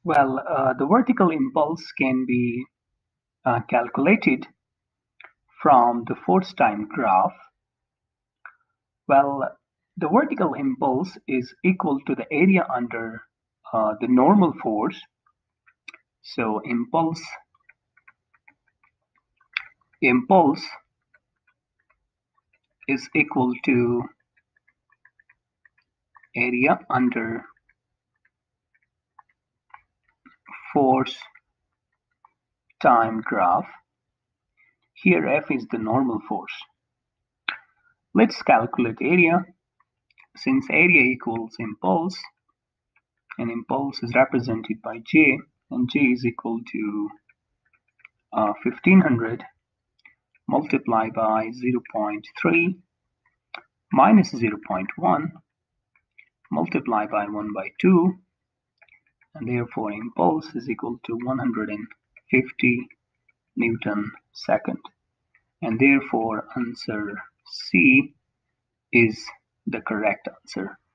The vertical impulse can be calculated from the force time graph. The vertical impulse is equal to the area under the normal force. So impulse is equal to area under force time graph. Here F is the normal force. Let's calculate area. Since area equals impulse, and impulse is represented by J, and J is equal to 1500 multiplied by 0.3 minus 0.1 multiplied by 1 by 2, and therefore impulse is equal to 150 Newton second, and therefore answer C is the correct answer.